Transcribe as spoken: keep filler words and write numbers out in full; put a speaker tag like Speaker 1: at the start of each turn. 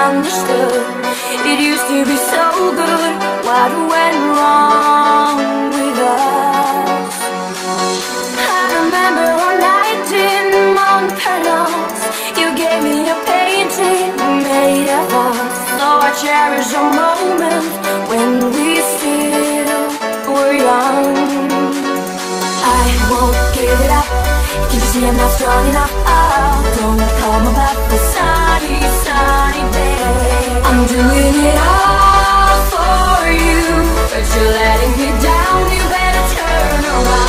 Speaker 1: understood. It used to be so good. What went wrong with us? I remember one night in Montparnasse, you gave me a painting made of us. So I cherish a moment when we still were young. I won't give it up. You see I'm not strong enough. Oh, don't come about the sunny, sunny day. I'm doing it all for you, but you're letting me down. You better turn around.